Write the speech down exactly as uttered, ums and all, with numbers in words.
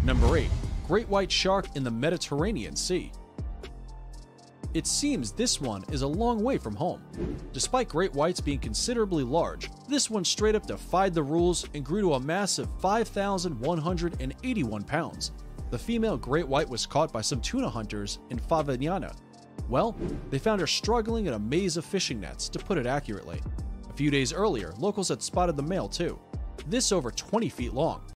Number eight. Great white shark in the Mediterranean Sea. It seems this one is a long way from home. Despite great whites being considerably large, this one straight up defied the rules and grew to a massive five thousand one hundred eighty-one pounds. The female great white was caught by some tuna hunters in Favignana. Well, they found her struggling in a maze of fishing nets, to put it accurately. A few days earlier, locals had spotted the male too. This over twenty feet long.